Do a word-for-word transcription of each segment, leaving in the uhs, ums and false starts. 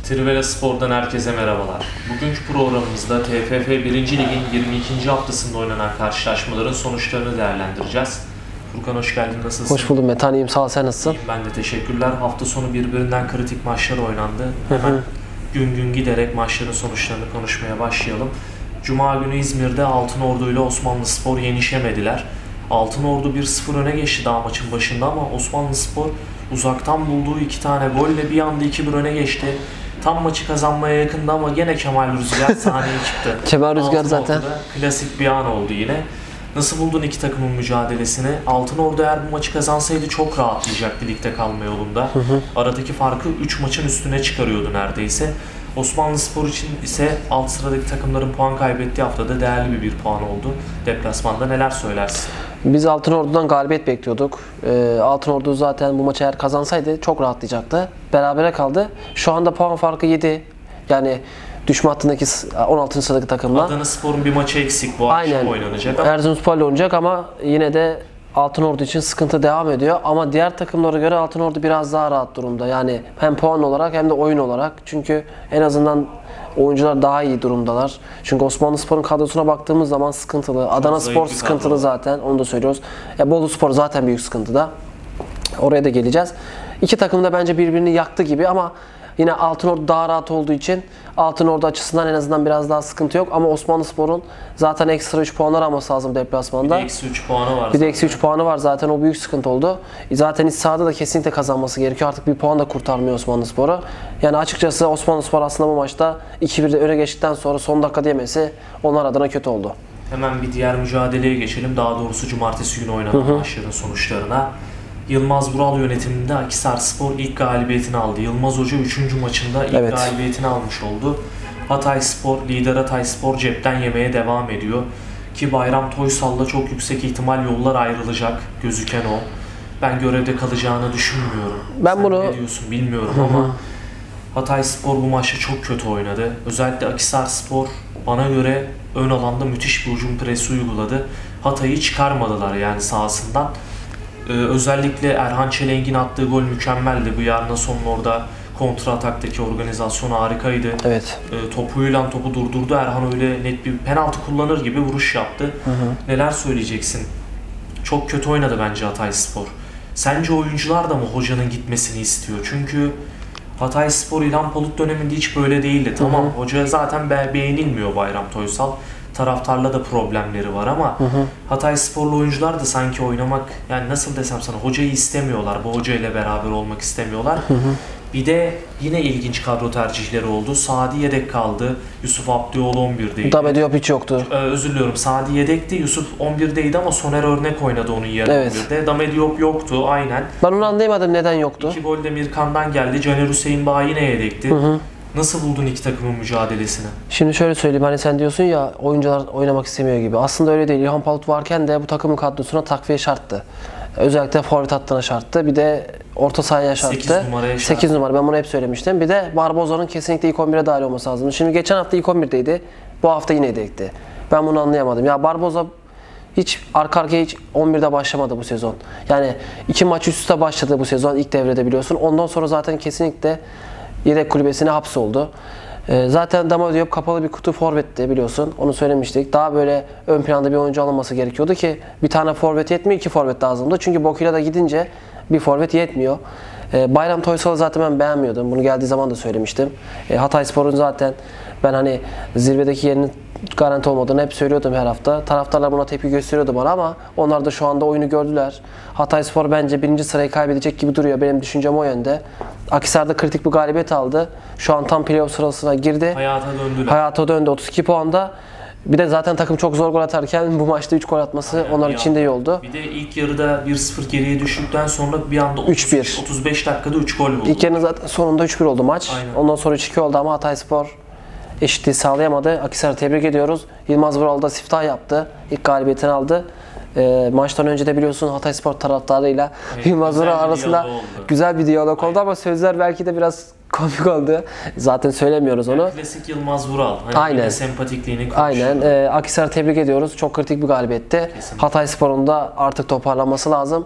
Trivela Spor'dan herkese merhabalar. Bugünkü programımızda T F F birinci Lig'in yirmi ikinci haftasında oynanan karşılaşmaların sonuçlarını değerlendireceğiz. Furkan hoş geldin, nasılsın? Hoş buldum Metan, iyiyim, sağ ol, sen nasılsın? İyiyim, ben de teşekkürler. Hafta sonu birbirinden kritik maçlar oynandı. Hemen hı hı. gün gün giderek maçların sonuçlarını konuşmaya başlayalım. Cuma günü İzmir'de Altınordu ile Osmanlıspor yenişemediler. Altınordu bir sıfır öne geçti daha maçın başında ama Osmanlıspor uzaktan bulduğu iki tane golle bir anda iki bir öne geçti. Tam maçı kazanmaya yakındı ama gene Kemal Rüzgar sahneye çıktı. Kemal Rüzgar zaten klasik bir an oldu yine. Nasıl buldun iki takımın mücadelesini? Altınordu eğer bu maçı kazansaydı çok rahatlayacaktı ligde kalma yolunda. Hı hı. Aradaki farkı üç maçın üstüne çıkarıyordu neredeyse. Osmanlıspor için ise alt sıradaki takımların puan kaybettiği haftada değerli bir bir puan oldu. Deplasmanda neler söylersin? Biz Altınordu'dan galibiyet bekliyorduk. Ee, Altınordu zaten bu maçı eğer kazansaydı çok rahatlayacaktı. Berabere kaldı. Şu anda puan farkı yedi. Yani düşme hattındaki on altıncı sıradaki takımla. Adanaspor'un bir maçı eksik, bu Aynen. akşam oynanacak. Erzurumspor'la oynayacak ama yine de Altınordu için sıkıntı devam ediyor. Ama diğer takımlara göre Altınordu biraz daha rahat durumda. Yani hem puan olarak hem de oyun olarak. Çünkü en azından oyuncular daha iyi durumdalar. Çünkü Osmanlıspor'un kadrosuna baktığımız zaman sıkıntılı. Adanaspor sıkıntılı zaten, onu da söylüyoruz. E, Boluspor zaten büyük sıkıntıda. Oraya da geleceğiz. İki takım da bence birbirini yaktı gibi ama yine Altınordu daha rahat olduğu için Altınordu açısından en azından biraz daha sıkıntı yok. Ama Osmanlıspor'un zaten ekstra üç puanlar alması lazım deplasmanda. Bir de eksi üç puanı var. Bir de eksi üç puanı var zaten, o büyük sıkıntı oldu. Zaten iç sahada da kesinlikle kazanması gerekiyor. Artık bir puan da kurtarmıyor Osmanlıspor'u. Yani açıkçası Osmanlıspor aslında bu maçta iki birde öne geçtikten sonra son dakika yemesi onlar adına kötü oldu. Hemen bir diğer mücadeleye geçelim. Daha doğrusu cumartesi günü oynanan hı hı. maçların sonuçlarına. Yılmaz Vural yönetiminde Akhisarspor ilk galibiyetini aldı. Yılmaz Hoca üçüncü maçında ilk evet. galibiyetini almış oldu. Hatayspor, lider Hatayspor cepten yemeye devam ediyor. Ki Bayram Toysal'la çok yüksek ihtimal yollar ayrılacak, gözüken o. Ben görevde kalacağını düşünmüyorum. Ben Sen bunu... ne diyorsun bilmiyorum hı hı. ama Hatayspor bu maçta çok kötü oynadı. Özellikle Akhisarspor bana göre ön alanda müthiş bir hücum presi uyguladı. Hatay'ı çıkarmadılar yani sahasından. Ee, özellikle Erhan Çelenk'in attığı gol mükemmeldi. Bu yarının sonunda orada kontra ataktaki organizasyon harikaydı. Evet. Ee, topuyla topu durdurdu. Erhan öyle net bir penaltı kullanır gibi vuruş yaptı. Hı hı. Neler söyleyeceksin? Çok kötü oynadı bence Hatayspor. Sence oyuncular da mı hocanın gitmesini istiyor? Çünkü Hatayspor İlhan Palut döneminde hiç böyle değildi. Tamam, hı hı. hoca zaten be beğenilmiyor Bayram Toysal. Taraftarla da problemleri var ama hı hı. Hataysporlu oyuncular da sanki oynamak, yani nasıl desem sana, hocayı istemiyorlar. Bu hocayla beraber olmak istemiyorlar. Hı hı. Bir de yine ilginç kadro tercihleri oldu. Sadi yedek kaldı. Yusuf Abdioğlu on birdeydi. Dabe Diop hiç yoktu. Ee, özür diliyorum. Sadi yedekti. Yusuf on birdeydi ama Soner Örnek oynadı onun yerine. Evet. on birde. Dabe Diop yoktu aynen. Ben onu anlayamadım, neden yoktu. İki gol de Mirkan'dan geldi. Caner Hüseyin Bağ yine yedekti. Hı hı. Nasıl buldun iki takımın mücadelesini? Şimdi şöyle söyleyeyim, hani sen diyorsun ya oyuncular oynamak istemiyor gibi. Aslında öyle değil. İlhan Palut varken de bu takımın kadrosuna takviye şarttı. Özellikle forvet hattına şarttı. Bir de orta sahaya şarttı. sekiz numaraya şarttı. sekiz numara, ben bunu hep söylemiştim. Bir de Barboza'nın kesinlikle ilk on bire dahil olması lazım. Şimdi geçen hafta ilk on birdeydi. Bu hafta yine yedekti. Ben bunu anlayamadım. Ya Barboza hiç arka arkaya hiç on birde başlamadı bu sezon. Yani iki maç üst üste başladı bu sezon ilk devrede, biliyorsun. Ondan sonra zaten kesinlikle yedek kulübesine hapsoldu. Ee, zaten Dama Diop kapalı bir kutu forvetti, biliyorsun. Onu söylemiştik. Daha böyle ön planda bir oyuncu alınması gerekiyordu ki bir tane forvet yetmiyor, iki forvet lazımdı. Çünkü Bokila da gidince bir forvet yetmiyor. Ee, Bayram Toysal'ı zaten ben beğenmiyordum. Bunu geldiği zaman da söylemiştim. Ee, Hatayspor'un zaten ben hani zirvedeki yerinin garanti olmadığını hep söylüyordum her hafta. Taraftarlar buna tepki gösteriyordu bana ama onlar da şu anda oyunu gördüler. Hatayspor bence birinci sırayı kaybedecek gibi duruyor. Benim düşüncem o yönde. Akhisar'da kritik bir galibiyet aldı. Şu an tam playoff sırasına girdi. Hayata döndüler. Hayata döndü otuz iki puanda. Bir de zaten takım çok zor gol atarken bu maçta üç gol atması aynen, onlar için de iyi oldu. Bir de ilk yarıda bir sıfır geriye düştükten sonra bir anda üç bir. otuz beş dakikada üç gol buldu. İlk yarının zaten sonunda üç bir oldu maç. Aynen. Ondan sonra üç iki oldu ama Hatayspor eşitliği sağlayamadı. Akhisar'ı tebrik ediyoruz. Yılmaz Vural da siftah yaptı. İlk galibiyetini aldı. E, maçtan önce de biliyorsun Hatayspor taraftarıyla evet, Yılmaz Vural arasında güzel bir diyalog oldu ama sözler belki de biraz komik oldu. Zaten söylemiyoruz onu. Yani klasik Yılmaz Vural. Hani aynen. Sempatikliğini konuşuyor. Aynen. E, Akhisar'ı tebrik ediyoruz. Çok kritik bir galibiyetti. Hatayspor'un da artık toparlanması lazım.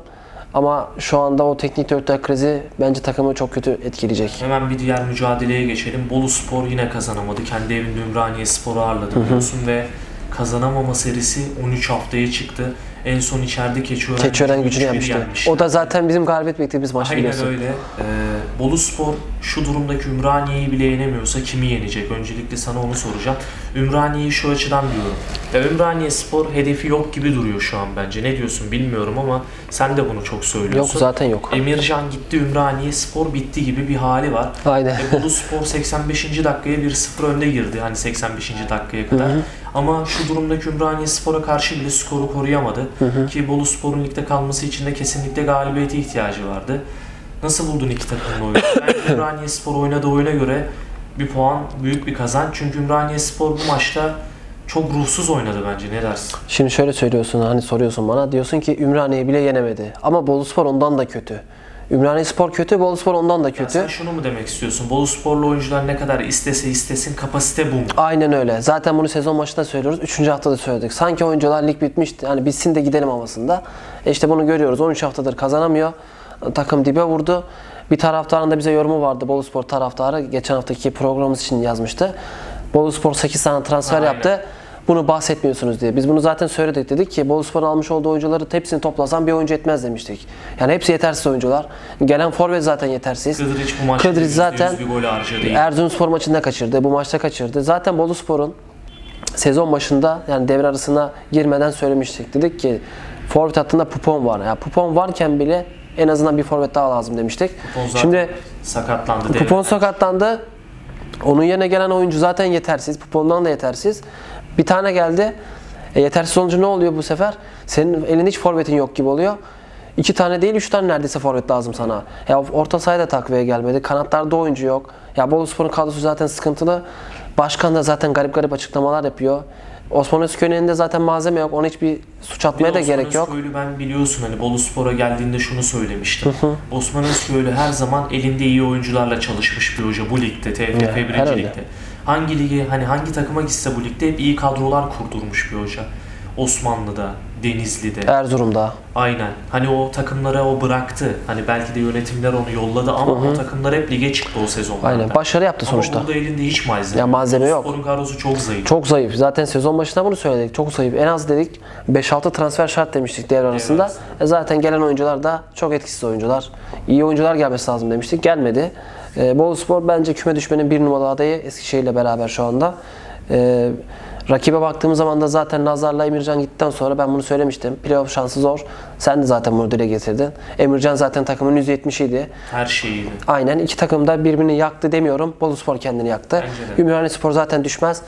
Ama şu anda o teknik direktör krizi bence takımı çok kötü etkileyecek. Hemen bir diğer mücadeleye geçelim. Boluspor yine kazanamadı. Kendi evinde Ümraniyespor'u ağırladı biliyorsun ve kazanamama serisi on üç haftaya çıktı. En son içeride Keçiören, Keçiören gücünü yenmişti. O da zaten bizim galibiyet beklediğimiz maç biliyorsun. Aynen öyle. Ee, Boluspor şu durumdaki Ümraniye'yi bile yenemiyorsa kimi yenecek? Öncelikle sana onu soracağım. Ümraniye'yi şu açıdan diyorum. Ya Ümraniyeспor hedefi yok gibi duruyor şu an bence. Ne diyorsun bilmiyorum ama sen de bunu çok söylüyorsun. Yok zaten yok. Emircan gitti, Ümraniyespor bitti gibi bir hali var. Aynen. E, Boluspor seksen beşinci dakikaya bir sıfır önde girdi. Hani seksen beşinci dakikaya kadar. Hı hı. Ama şu durumdaki Ümraniyespor'a karşı bile skoru koruyamadı. Hı hı. Ki Boluspor'un ligde kalması için de kesinlikle galibiyete ihtiyacı vardı. Nasıl buldun iki takımın oyunu? Bence Ümraniyespor oynadığı oyuna göre bir puan, büyük bir kazanç. Çünkü Ümraniyespor bu maçta çok ruhsuz oynadı bence. Ne dersin? Şimdi şöyle söylüyorsun, hani soruyorsun bana. Diyorsun ki Ümraniye bile yenemedi. Ama Boluspor ondan da kötü. Ümraniyeспor kötü, Boluspor ondan da kötü. Ya sen şunu mu demek istiyorsun? Bolusporlu oyuncular ne kadar istese istesin kapasite bu mu? Aynen öyle. Zaten bunu sezon başında söylüyoruz. Üçüncü haftada söyledik. Sanki oyuncular lig bitmişti. Hani bitsin de gidelim havasında. E işte bunu görüyoruz. on üç haftadır kazanamıyor. Takım dibe vurdu. Bir taraftarın da bize yorumu vardı. Boluspor taraftarı geçen haftaki programımız için yazmıştı. Boluspor sekiz tane transfer Aynen. yaptı. Bunu bahsetmiyorsunuz diye. Biz bunu zaten söyledik, dedik ki Boluspor'un almış olduğu oyuncuları hepsini toplasan bir oyuncu etmez demiştik. Yani hepsi yetersiz oyuncular. Gelen forvet zaten yetersiz. Kıdriç bu maçta Kıdriç zaten bir gol harcadı. Erzurumspor maçında kaçırdı. Bu maçta kaçırdı. Zaten Boluspor'un sezon başında yani devre arasına girmeden söylemiştik. Dedik ki forvet hattında Pupon var. Yani Pupon varken bile en azından bir forvet daha lazım demiştik. Şimdi sakatlandı. Pupon sakatlandı. Onun yerine gelen oyuncu zaten yetersiz. Pupon'dan da yetersiz. Bir tane geldi. E, yetersiz olunca ne oluyor bu sefer? Senin elinde hiç forvetin yok gibi oluyor. İki tane değil, üç tane neredeyse forvet lazım sana. Ya orta sahaya da takviye gelmedi. Kanatlarda oyuncu yok. Ya Boluspor'un kadrosu zaten sıkıntılı. Başkan da zaten garip garip açıklamalar yapıyor. Osman Özköy'ün elinde zaten malzeme yok. Ona hiçbir suç atmaya da gerek yok. Osman Özköylü ben biliyorsun hani Boluspor'a geldiğinde şunu söylemiştim. Hı hı. Osman Özköylü her zaman elinde iyi oyuncularla çalışmış bir hoca bu ligde, T F F birinci ligde. Hangi ligi, hani hangi takıma gitse bu ligde hep iyi kadrolar kurdurmuş bir hoca. Osmanlı'da, Denizli'de, Erzurum'da. Aynen. Hani o takımlara o bıraktı. Hani belki de yönetimler onu yolladı ama hı hı. o takımlar hep lige çıktı o sezonlarda. Aynen. Başarı yaptı sonuçta. Ama burada elinde hiç malzeme, ya malzeme yok. Spor'un kadrosu çok zayıf. Çok zayıf. Zaten sezon başında bunu söyledik. Çok zayıf. En az dedik beş altı transfer şart demiştik devre arasında. Evet. E zaten gelen oyuncular da çok etkisiz oyuncular. İyi oyuncular gelmesi lazım demiştik. Gelmedi. E, Boluspor bence küme düşmenin bir numaralı adayı Eskişehir'le beraber şu anda. E, Rakibe baktığımız zaman da zaten Nazar'la Emircan gittikten sonra ben bunu söylemiştim. Playoff şansı zor. Sen de zaten bunu dile getirdin. Emircan zaten takımın yüzde yetmişiydi. Her şeyiydi. Aynen. İki takım da birbirini yaktı demiyorum. Boluspor kendini yaktı. Ümraniyespor zaten düşmez.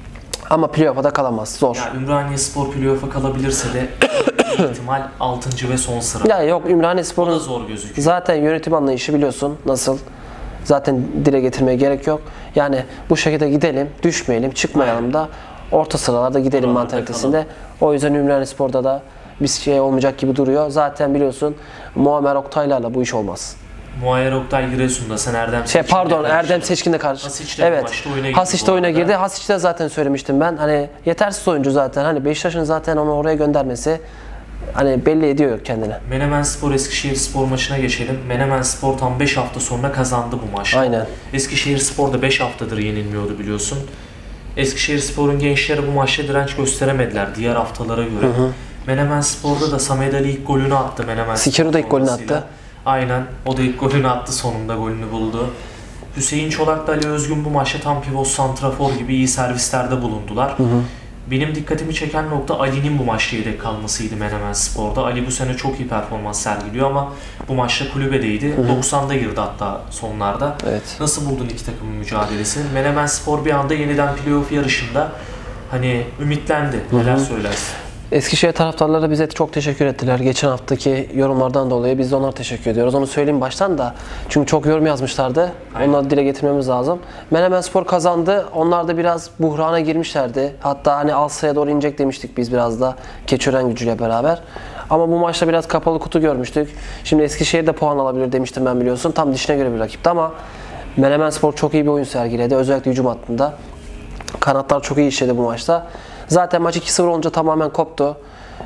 Ama playoff'a da kalamaz. Zor. Ya Ümraniyespor playoff'a kalabilirse de ihtimal altıncı ve son sıra. Ya yok Ümraniyespor'un zor gözüküyor. Zaten yönetim anlayışı biliyorsun nasıl. Zaten dile getirmeye gerek yok. Yani bu şekilde gidelim, düşmeyelim, çıkmayalım Aynen. da orta sıralarda gidelim Buralarda mantalitesinde. Kalalım. O yüzden Ümraniyespor'da da bir şey olmayacak gibi duruyor. Zaten biliyorsun Muammer Oktaylar'la bu iş olmaz. Muammer Oktay Giresun'da, sen Erdem şey, Pardon Erdem Seçkin'de karşı. Hasiç'te evet. Hasiç'te oyuna girdi. Hasiç'te zaten söylemiştim ben. Hani yetersiz oyuncu zaten. Hani Beşiktaş'ın zaten onu oraya göndermesi hani belli ediyor kendini. Menemenspor Eskişehirspor maçına geçelim. Menemenspor tam beş hafta sonra kazandı bu maçta. Aynen. Eskişehirspor da beş haftadır yenilmiyordu biliyorsun. Eskişehirspor'un gençleri bu maçta direnç gösteremediler diğer haftalara göre. Hı hı. Menemenspor'da da Samet Ali ilk golünü attı Menemenspor. Sikiro da ilk golünü attı. Aynen. O da ilk golünü attı, sonunda golünü buldu. Hüseyin Çolak'la Ali Özgün bu maçta tam pivot santrafor gibi iyi servislerde bulundular. Hı hı. Benim dikkatimi çeken nokta Ali'nin bu maçta yedek kalmasıydı Menemenspor'da. Ali bu sene çok iyi performans sergiliyor ama bu maçta kulübedeydi. Hı hı. doksanda girdi hatta sonlarda. Evet. Nasıl buldun iki takımın mücadelesini? Menemenspor bir anda yeniden playoff yarışında hani ümitlendi. Neler hı hı. söylersin? Eskişehir taraftarları bize çok teşekkür ettiler. Geçen haftaki yorumlardan dolayı biz de onlara teşekkür ediyoruz. Onu söyleyeyim baştan da. Çünkü çok yorum yazmışlardı. Aynen. Onları dile getirmemiz lazım. Menemenspor kazandı. Onlar da biraz buhrana girmişlerdi. Hatta hani alt sıraya doğru inecek demiştik biz biraz da Keçiören gücüyle beraber. Ama bu maçta biraz kapalı kutu görmüştük. Şimdi Eskişehir de puan alabilir demiştim ben biliyorsun. Tam dişine göre bir rakipti ama Menemenspor çok iyi bir oyun sergiledi. Özellikle hücum hattında. Kanatlar çok iyi işledi bu maçta. Zaten maç iki sıfır olunca tamamen koptu.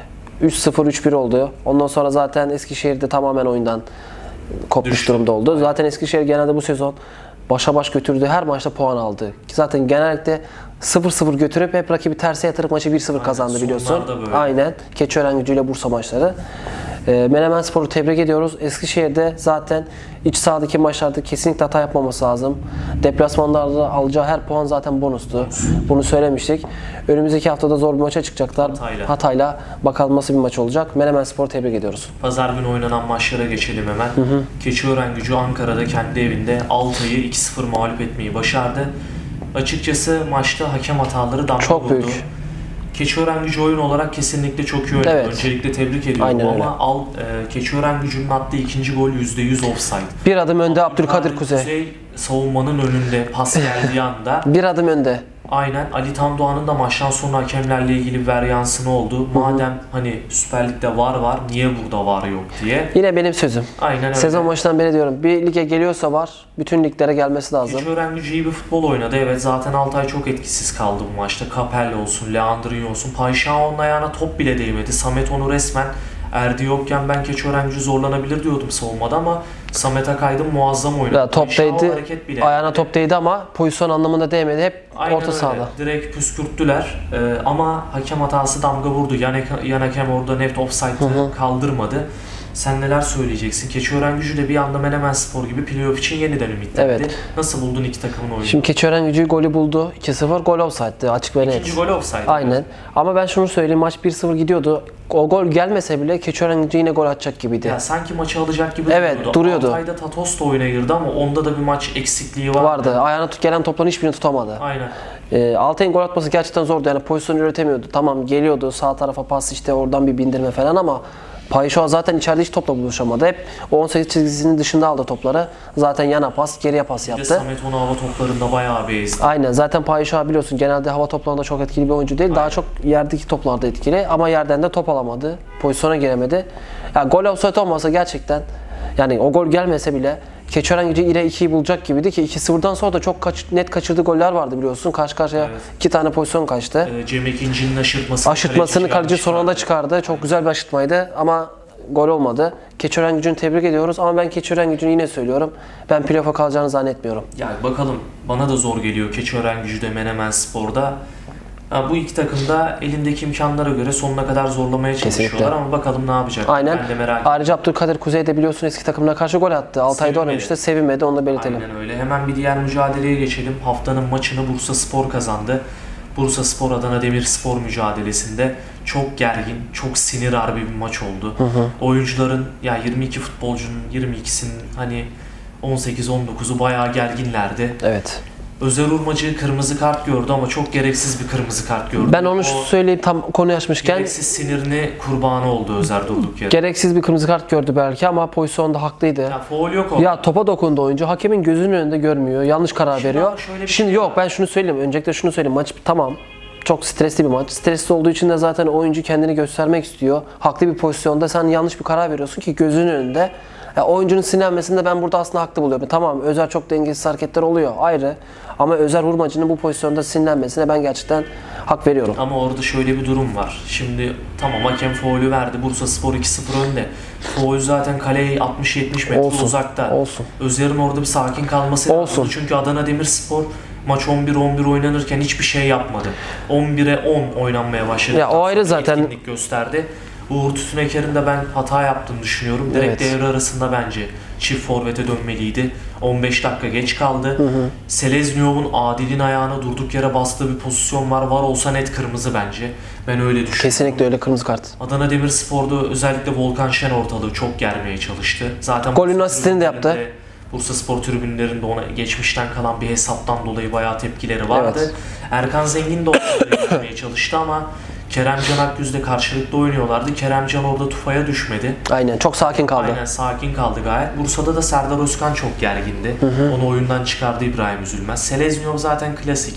üç sıfır üç bir oldu. Ondan sonra zaten Eskişehir'de tamamen oyundan kopmuş Düştü. durumda oldu. Zaten Eskişehir genelde bu sezon başa baş götürdüğü her maçta puan aldı. Ki zaten genellikle sıfır sıfır götürüp hep rakibi terse yatırıp maçı bir sıfır kazandı biliyorsun. Aynen. Keçiören ile Bursa maçları. E, Menemenspor'u tebrik ediyoruz. Eskişehir'de zaten iç sahadaki maçlarda kesinlikle hata yapmaması lazım. Deplasmanlarda alacağı her puan zaten bonustu. Bunu söylemiştik. Önümüzdeki haftada zor bir maça çıkacaklar. Hatay'la. Hatay'la. Bakalım nasıl bir maç olacak. Menemenspor'u tebrik ediyoruz. Pazar günü oynanan maçlara geçelim hemen. Hı hı. Keçiören Ankara'da kendi evinde Altay'ı iki sıfır mağlup etmeyi başardı. Açıkçası maçta hakem hataları damga Çok vurdu. büyük. Keçiören Gücü oyun olarak kesinlikle çok iyi oynadı. Evet. Öncelikle tebrik ediyorum. Aynen ama öyle. al, e, Keçiören Gücü'nün attığı ikinci gol yüzde yüz offside. Bir adım önde Abdülkadir Kuzey. Kuzey savunmanın önünde pas geldiği anda. Bir adım önde. Aynen. Ali Tandoğan'ın da maçtan sonra hakemlerle ilgili bir varyansını oldu. Madem hani Süper Lig'de var var, niye burada var yok diye. Yine benim sözüm. Aynen öyle. Sezon başından beri diyorum. Bir lige geliyorsa var, bütün liglere gelmesi lazım. Keçiören Gücü iyi bir futbol oynadı. Evet, zaten Altay çok etkisiz kaldı bu maçta. Capelli olsun, Leandrinho olsun. Payşao'nun ayağına top bile değmedi. Samet onu resmen Erdi yokken ben Keçiören Gücü zorlanabilir diyordum savunmada ama Samet Akaydın muazzam oynadı. Ya, top değdi, ayağına yani. top değdi ama pozisyon anlamında değmedi. Hep Aynen orta öyle. sahada. Direkt püskürttüler ee, ama hakem hatası damga vurdu. Yan, yan hakem orada net offside'ı kaldırmadı. Sen neler söyleyeceksin? Keçiören Gücü de bir anda Menemenspor gibi playoff için yeniden ümitlendi. Evet. Nasıl buldun iki takımın oyunu? Şimdi Keçiören Gücü golü buldu. iki sıfır gol offside'di açık ve net. İkinci gol offside. Aynen. Ama ben şunu söyleyeyim, maç bir sıfır gidiyordu. O gol gelmese bile Keçiören Gücü yine gol atacak gibiydi. Ya sanki maçı alacak gibi evet, duruyordu. duruyordu. Altay'da Tatos da oyuna girdi ama onda da bir maç eksikliği vardı. Vardı. Ayağına tut gelen topların hiçbirini tutamadı. Aynen. E, Altay'ın gol atması gerçekten zordu. Yani pozisyon üretemiyordu. Tamam geliyordu sağ tarafa pas, işte oradan bir bindirme falan ama Payşo zaten içeride hiç topla buluşamadı. Hep o on sekiz çizgisinin dışında aldı topları. Zaten yana pas, geriye pas yaptı. Bir de Samet onu hava toplarında bayağı bir ezdi. Aynen. Zaten Payşo biliyorsun genelde hava toplarında çok etkili bir oyuncu değil. Aynen. Daha çok yerdeki toplarda etkili ama yerden de top alamadı. Pozisyona giremedi. Yani gol offside olmasa gerçekten, yani o gol gelmese bile Keçiören Gücü ile ikiyi bulacak gibiydi ki iki sıfırdan sonra da çok kaç, net kaçırdığı goller vardı biliyorsun. Karşı karşıya evet. iki tane pozisyon kaçtı. Ee, Cem Ekinci'nin aşırtmasını, aşırtmasını kaleci, kaleci son anda çıkardı. Çok evet. güzel bir aşırtmaydı ama gol olmadı. Keçiören Gücü'nü tebrik ediyoruz ama ben Keçiören Gücü'nü yine söylüyorum. Ben playoff'a kalacağını zannetmiyorum. Yani bakalım, bana da zor geliyor Keçiören Gücü'de Menemenspor'da. Ha, bu iki takım da elindeki imkanlara göre sonuna kadar zorlamaya çalışıyorlar. Kesinlikle. Ama bakalım ne yapacak. Aynen. Ben de merak Ayrıca Abdülkadir Kuzey de biliyorsun eski takımına karşı gol attı. Altay'da oynamıştı. Sevinmedi. Onu da belirtelim. Aynen öyle. Hemen bir diğer mücadeleye geçelim. Haftanın maçını Bursaspor kazandı. Bursaspor Adana Demirspor mücadelesinde çok gergin, çok sinir harbi bir maç oldu. Hı hı. Oyuncuların, ya yirmi iki futbolcunun yirmi ikisinin hani on sekiz on dokuzu bayağı gerginlerdi. Evet. Özer Urmacı kırmızı kart gördü ama çok gereksiz bir kırmızı kart gördü. Ben onu o söyleyeyim tam konuyu açmışken. Gereksiz sinirini kurbanı oldu Özer durduk yere. Gereksiz bir kırmızı kart gördü belki ama pozisyonda haklıydı. Ya faul yok orada. Ya topa dokundu oyuncu. Hakemin gözünün önünde görmüyor. Yanlış karar Şimdi veriyor. Şimdi şey yok var. Ben şunu söyleyeyim. Öncelikle şunu söyleyeyim. Maç tamam. Çok stresli bir maç. Stresli olduğu için de zaten oyuncu kendini göstermek istiyor. Haklı bir pozisyonda sen yanlış bir karar veriyorsun ki gözünün önünde. Ya oyuncunun sinirlenmesinde ben burada aslında haklı buluyorum. Tamam, Özer çok dengesiz hareketler oluyor ayrı. Ama Özer Hurmacı'nın bu pozisyonda sinirlenmesine ben gerçekten hak veriyorum. Ama orada şöyle bir durum var. Şimdi tamam hakem faulü verdi. Bursaspor iki sıfır önde. Faul zaten kaleye altmış yetmiş metre olsun, uzakta. Olsun. Özer'in orada bir sakin kalması olsun. lazım. Çünkü Adana Demirspor maç on bir on bir oynanırken hiçbir şey yapmadı. on bire on oynanmaya başladı. Ya o ayrı zaten. Etkinlik gösterdi. Uğur Tütüneker'in de ben hata yaptığını düşünüyorum. Direkt evet. devre arasında bence çift forvete dönmeliydi. on beş dakika geç kaldı. Hı hı. Selezniov'un Adil'in ayağına durduk yere bastığı bir pozisyon var. Var olsa net kırmızı bence. Ben öyle düşünüyorum. Kesinlikle öyle, kırmızı kart. Adana Demirspor'da özellikle Volkan Şen ortalığı çok germeye çalıştı. Zaten golün asistini de yaptı. Bursaspor tribünlerinde ona geçmişten kalan bir hesaptan dolayı bayağı tepkileri vardı. Evet. Erkan Zengin de ortalığı germeye çalıştı ama Keremcan Akgüz'le karşılıklı oynuyorlardı. Keremcan orada tufaya düşmedi. Aynen, çok sakin kaldı. Aynen, sakin kaldı gayet. Bursa'da da Serdar Özkan çok gergindi. Hı hı. Onu oyundan çıkardı İbrahim Üzülmez. Selezniyov zaten klasik.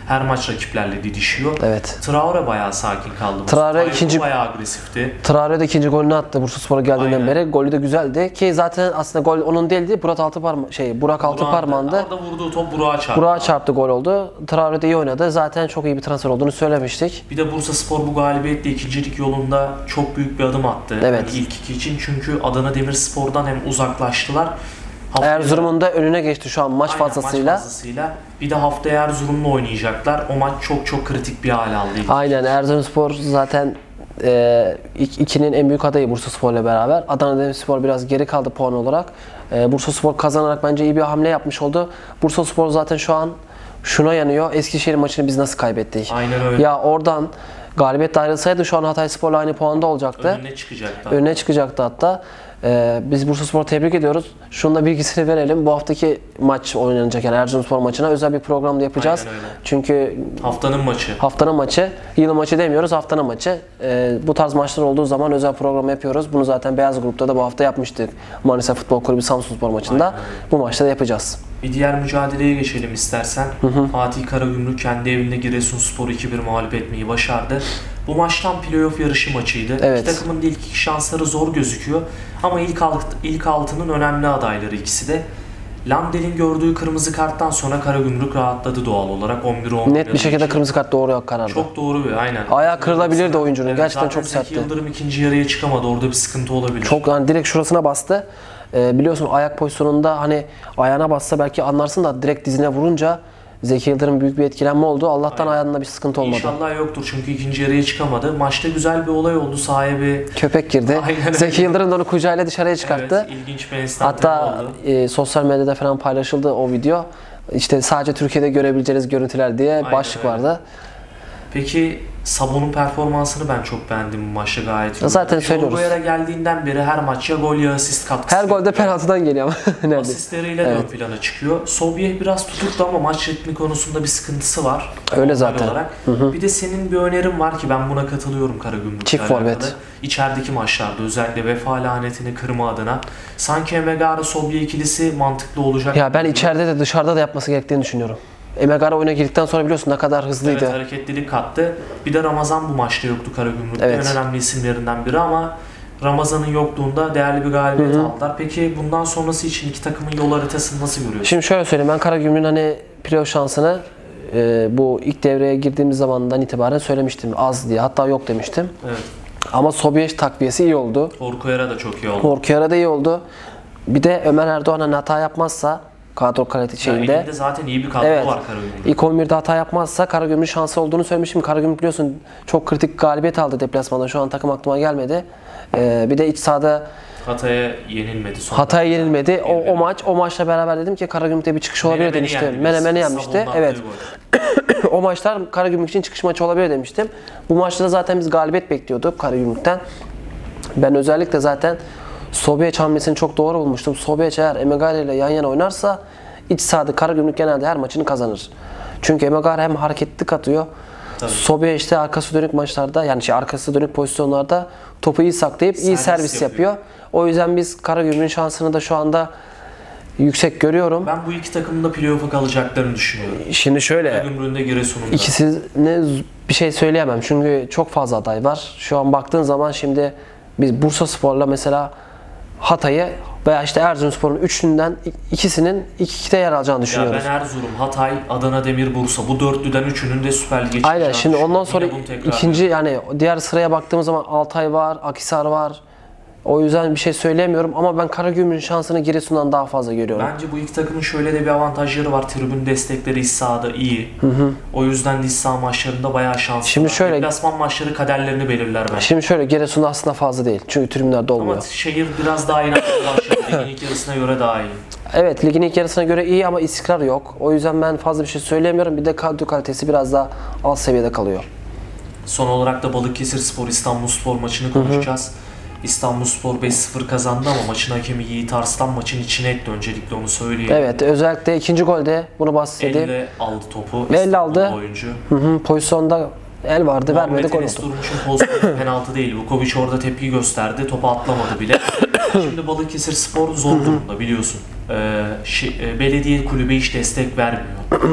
Her maç rakiplerle didişiyor. Evet. Traore bayağı sakin kaldı. Traore ikinci bayağı agresifti. Traore de ikinci golünü attı Bursaspor'a geldiğinden Aynen. beri. Golü de güzeldi ki zaten aslında gol onun değildi. Burak Altıparma şey Burak Altıparmağan'dı. Orada vurduğu top Burak'a çarptı. Burak'a çarptı, gol oldu. Traore de iyi oynadı. Zaten çok iyi bir transfer olduğunu söylemiştik. Bir de Bursaspor bu galibiyetle ikincilik yolunda çok büyük bir adım attı. Evet. Yani ilk iki için, çünkü Adana Demirspor'dan hem uzaklaştılar. Haftaya... Erzurum'un da önüne geçti şu an maç Aynen, fazlasıyla. maç fazlasıyla. Bir de haftaya Erzurum'la oynayacaklar. O maç çok çok kritik bir hale aldı. Aynen, Erzurumspor zaten e, ikinin en büyük adayı Bursaspor'la beraber. Adana Demirspor biraz geri kaldı puan olarak. E, Bursaspor kazanarak bence iyi bir hamle yapmış oldu. Bursaspor zaten şu an şuna yanıyor. Eskişehir maçını biz nasıl kaybettik? Aynen öyle. Ya oradan galibiyetle ayrılsaydı şu an Hatayspor'la aynı puanda olacaktı. Önüne çıkacaktı. Önüne çıkacaktı hatta. Ee, biz Bursaspor'u tebrik ediyoruz. Şunun da bilgisini verelim. Bu haftaki maç oynanacak, yani Erzurumspor maçına özel bir programda yapacağız. Çünkü haftanın maçı. Haftanın maçı. Yılın maçı demiyoruz, haftanın maçı. Ee, bu tarz maçlar olduğu zaman özel program yapıyoruz. Bunu zaten Beyaz Grup'ta da bu hafta yapmıştık. Manisa Futbol Kulübü Samsunspor maçında. Aynen. Bu maçta da yapacağız. Bir diğer mücadeleye geçelim istersen. Hı hı. Fatih Karagümrük kendi evinde Giresunspor'u iki bir mağlup etmeyi başardı. Bu maçtan playoff yarışı maçıydı. Evet. İki takımın da ilk iki şansları zor gözüküyor. Ama ilk, alt, ilk altının önemli adayları ikisi de. Landel'in gördüğü kırmızı karttan sonra Karagümrük rahatladı doğal olarak. on bir on Net bir şekilde için. Kırmızı kart doğru karardı. Çok doğru bir, aynen. Ayağı kırılabilirdi oyuncunun. Evet, gerçekten çok sertti. Zeki Yıldırım ikinci yarıya çıkamadı. Orada bir sıkıntı olabilir. Çok, yani direkt şurasına bastı. Ee, biliyorsun ayak pozisyonunda hani ayağına bassa belki anlarsın da direkt dizine vurunca Zeki Yıldırım büyük bir etkilenme oldu. Allah'tan aynen. Ayağında bir sıkıntı olmadı. İnşallah yoktur çünkü ikinci yarıya çıkamadı. Maçta güzel bir olay oldu. Sahaya bir köpek girdi. Aynen. Zeki Yıldırım da onu kucağıyla dışarıya çıkarttı. Evet, ilginç bir enstantane Hatta oldu. E, sosyal medyada falan paylaşıldı o video. İşte sadece Türkiye'de görebileceğiniz görüntüler diye aynen başlık öyle. Vardı. Peki Sabon'un performansını ben çok beğendim bu maçta, gayet iyi. Zaten söylüyoruz. Oraya geldiğinden beri her maç ya gol ya asist katkısı. Her golde penaltıdan geliyor ama. Asistleriyle evet. ön plana çıkıyor. Sobiyeh biraz tutuktu ama maç ritmi konusunda bir sıkıntısı var. Öyle zaten. Hı hı. Bir de senin bir önerin var ki ben buna katılıyorum Karagümrük'le çift forvet. İçerideki maçlarda özellikle vefa lanetini kırma adına sanki Emegara Sobiyeh ikilisi mantıklı olacak. Ya ben içeride de dışarıda da yapması gerektiğini düşünüyorum. Emegara oyuna girdikten sonra biliyorsun ne kadar hızlıydı. Evet, hareketlilik kattı. Bir de Ramazan bu maçta yoktu Karagümrük'te. Evet. En önemli isimlerinden biri ama Ramazan'ın yokluğunda değerli bir galibiyet Hı-hı. aldılar. Peki bundan sonrası için iki takımın yol haritasını nasıl görüyorsun? Şimdi şöyle söyleyeyim, ben Karagümrük'ün hani playoff şansını e, bu ilk devreye girdiğimiz zamandan itibaren söylemiştim az diye. Hatta yok demiştim. Evet. Ama Sobiyeh takviyesi iyi oldu. Orkuyara da çok iyi oldu. Orkuyara da iyi oldu. Bir de Ömer Erdoğan hani hata yapmazsa kadro kalite şeyinde. Yani elinde zaten iyi bir kadro evet, var Karagümrük'ün. İlk on birde hata yapmazsa Karagümrük'ün şansı olduğunu söylemiştim. Karagümrük biliyorsun çok kritik galibiyet aldı deplasmanda. Şu an takım aklıma gelmedi. Ee, bir de iç sahada Hatay'a yenilmedi. Hatay'a yenilmedi. O, o maç o maçla beraber dedim ki Karagümrük'te bir çıkış olabilir demiştim. Menemen'i yenmişti. Evet. O maçlar Karagümrük için çıkış maçı olabilir demiştim. Bu maçta da zaten biz galibiyet bekliyorduk Karagümrük'ten. Ben özellikle zaten Sobiyeh hamlesini çok doğru bulmuştum. Sobiyeh eğer Emegara ile yan yana oynarsa iç sahada Karagümrük genelde her maçını kazanır. Çünkü Emegara hem hareketlilik atıyor. Sobiyeh işte arkası dönük maçlarda, yani şey arkası dönük pozisyonlarda topu iyi saklayıp servis iyi servis yapıyor. yapıyor. O yüzden biz Karagümrük'ün şansını da şu anda yüksek görüyorum. Ben bu iki takımın da playoff'a kalacaklarını düşünüyorum. Şimdi şöyle. Karagümrük'ün de Giresun'un da. İkisine bir şey söyleyemem. Çünkü çok fazla aday var. Şu an baktığın zaman şimdi biz Bursaspor'la mesela Hatay'ı veya işte Erzurumspor'un üçünden ikisinin iki ikide yer alacağını düşünüyoruz. Ya ben Erzurum, Hatay, Adana Demir, Bursa bu dörtlüden üçünün de Süper Lig'e çıkacağını aynen. Şimdi ondan sonra ikinci yani diğer sıraya baktığımız zaman Altay var, Akhisar var. O yüzden bir şey söyleyemiyorum ama ben Karagümrük'ün şansını Giresun'dan daha fazla görüyorum. Bence bu iki takımın şöyle de bir avantajları var. Tribün destekleri iç sahada iyi. Hı hı. O yüzden de iç saha maçlarında bayağı şanslı. Şimdi şöyle, deplasman maçları kaderlerini belirler bence. Şimdi şöyle Giresun'da aslında fazla değil. Çünkü tribünlerde olmuyor. Ama şehir biraz daha inatlı başladı. Ligin ilk yarısına göre daha iyi. Evet, ligin ilk yarısına göre iyi ama istikrar yok. O yüzden ben fazla bir şey söyleyemiyorum. Bir de kadro kalitesi biraz daha alt seviyede kalıyor. Son olarak da Balıkesirspor İstanbulspor maçını konuşacağız. Hı hı. İstanbulspor beş sıfır kazandı ama maçın hakemi Yiğit Arslan maçın içine etti, öncelikle onu söyleyeyim. Evet, özellikle ikinci golde bunu bahsedeyim. Elle aldı topu. Elle aldı. Oyuncu. Hı hı, pozisyonda el vardı, vermedi, gol oldu. Durmuş'un pozisyonu penaltı değil. Vukovic orada tepki gösterdi. Topu atlamadı bile. Şimdi Balıkesirspor zor durumda biliyorsun. Ee, şey, belediye kulübü hiç destek vermiyor.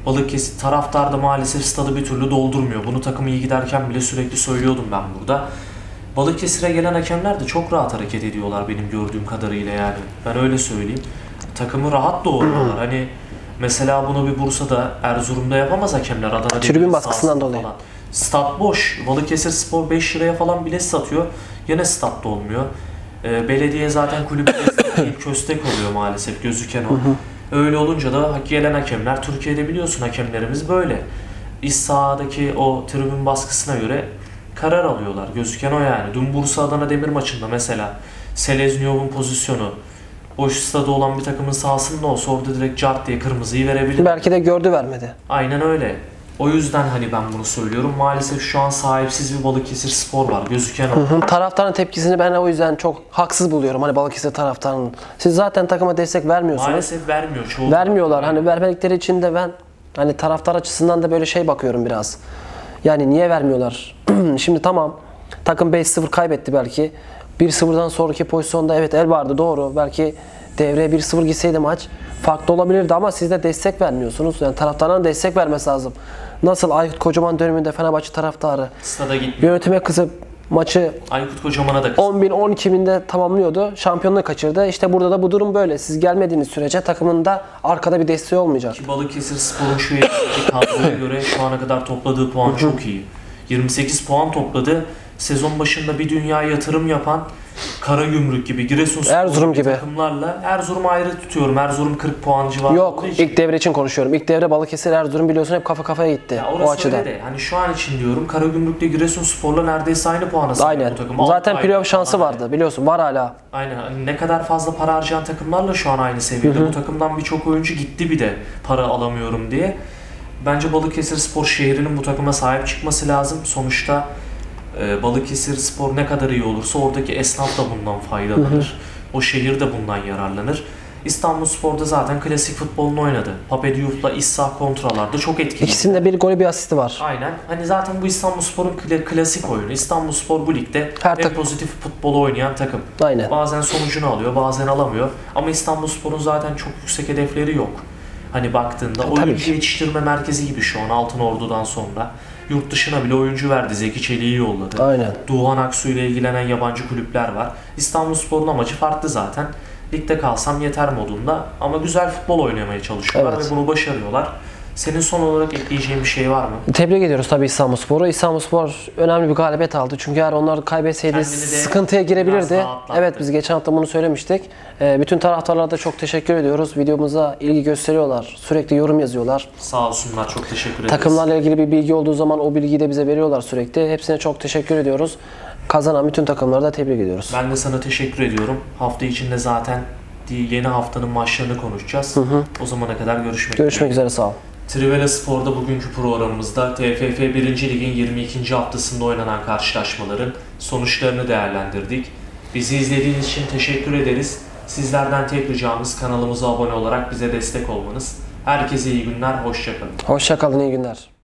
Balıkesir taraftar da maalesef stadı bir türlü doldurmuyor. Bunu takım iyi giderken bile sürekli söylüyordum ben burada. Balıkesir'e gelen hakemler de çok rahat hareket ediyorlar benim gördüğüm kadarıyla yani. Ben öyle söyleyeyim. Takımı rahat doğruyorlar. Hani mesela bunu bir Bursa'da, Erzurum'da yapamaz hakemler. Adana tribün baskısından dolayı. Falan. Stat boş. Balıkesir Spor beş liraya falan bilet satıyor. Yine statta olmuyor. Ee, belediye zaten kulübü destek köstek oluyor maalesef, gözüken o. Hı hı. Öyle olunca da gelen hakemler, Türkiye'de biliyorsun hakemlerimiz böyle. İç sahadaki o tribün baskısına göre karar alıyorlar. Gözüken o yani. Dün Bursa Adana Demir maçında mesela Selezniov'un pozisyonu boş stada olan bir takımın sahasında olsa orada direkt cart diye kırmızıyı verebilir. Belki de gördü, vermedi. Aynen öyle. O yüzden hani ben bunu söylüyorum. Maalesef şu an sahipsiz bir Balıkesir Spor var. Gözüken o. Hı hı. Taraftarın tepkisini ben o yüzden çok haksız buluyorum. Hani Balıkesir taraftarının. Siz zaten takıma destek vermiyorsunuz. Maalesef vermiyor. Çoğu Vermiyorlar. Hani vermedikleri için de ben hani taraftar açısından da böyle şey bakıyorum biraz. Yani niye vermiyorlar? Şimdi tamam. Takım beş sıfır kaybetti belki. bir sıfırdan sonraki pozisyonda evet el vardı, doğru. Belki devreye bir sıfır gitseydi maç farklı olabilirdi ama siz de destek vermiyorsunuz. Yani taraftarların destek vermesi lazım. Nasıl Aykut Kocaman döneminde Fenerbahçe taraftarı stada gitmiyor. Yönetime kızıp maçı Aykut Kocaman'a da kızdı. on bin on iki binde tamamlıyordu. Şampiyonluğu kaçırdı. İşte burada da bu durum böyle. Siz gelmediğiniz sürece takımın da arkada bir desteği olmayacak. Ki Balıkesir Spor'un şu eldeki kadroya göre şu ana kadar topladığı puan çok iyi. yirmi sekiz puan topladı. Sezon başında bir dünya yatırım yapan Karagümrük gibi, Giresunspor Erzurum gibi gibi takımlarla Erzurum'u ayrı tutuyorum. Erzurum kırk puan civarında. Yok, ilk devre için konuşuyorum. İlk devre Balıkesir Erzurum biliyorsun hep kafa kafaya gitti. Ya o açıdan. Öyle de. Hani şu an için diyorum, Karagümrük'le Giresunspor'la neredeyse aynı puana sahip Aynen. bu takım. Zaten playoff şansı vardı yani. Biliyorsun, var hala. Aynen. Hani ne kadar fazla para harcayan takımlarla şu an aynı seviyede. Hı hı. Bu takımdan birçok oyuncu gitti bir de para alamıyorum diye. Bence Balıkesir Spor şehrinin bu takıma sahip çıkması lazım. Sonuçta Balıkesir Spor ne kadar iyi olursa oradaki esnaf da bundan faydalanır. Hı hı. O şehir de bundan yararlanır. İstanbulspor'da zaten klasik futbolunu oynadı. Pape Diouf'la İssa kontralarda çok etkili. İkisinde bir golü bir asisti var. Aynen. Hani zaten bu İstanbulspor'un klasik oyunu. İstanbulspor bu ligde Her en pozitif futbolu oynayan takım. Aynen. Bazen sonucunu alıyor, bazen alamıyor. Ama İstanbulspor'un zaten çok yüksek hedefleri yok. Hani baktığında ya, oyuncu yetiştirme merkezi gibi şu an Altınordu'dan sonra. Yurt dışına bile oyuncu verdi. Zeki Çelik'i yolladı. Aynen. Doğan Aksu ile ilgilenen yabancı kulüpler var. İstanbulspor'un amacı farklı zaten. Ligde kalsam yeter modunda ama güzel futbol oynamaya çalışıyorlar evet. Ve bunu başarıyorlar. Senin son olarak ekleyeceğin bir şey var mı? Tebrik ediyoruz tabii İstanbulspor'u. İstanbulspor önemli bir galibiyet aldı. Çünkü eğer onlar kaybetseydi sıkıntıya girebilirdi. Evet, biz geçen hafta bunu söylemiştik. Ee, bütün taraftarlara da çok teşekkür ediyoruz. Videomuza ilgi gösteriyorlar. Sürekli yorum yazıyorlar. Sağ olsunlar, çok teşekkür ederiz. Takımlarla ilgili bir bilgi olduğu zaman o bilgiyi de bize veriyorlar sürekli. Hepsine çok teşekkür ediyoruz. Kazanan bütün takımları da tebrik ediyoruz. Ben de sana teşekkür ediyorum. Hafta içinde zaten yeni haftanın maçlarını konuşacağız. Hı hı. O zamana kadar görüşmek, görüşmek üzere. Sağ ol. Trivela Spor'da bugünkü programımızda T F F birinci Lig'in yirmi ikinci haftasında oynanan karşılaşmaların sonuçlarını değerlendirdik. Bizi izlediğiniz için teşekkür ederiz. Sizlerden tek ricamız kanalımıza abone olarak bize destek olmanız. Herkese iyi günler, hoşça kalın. Hoşça kalın, iyi günler.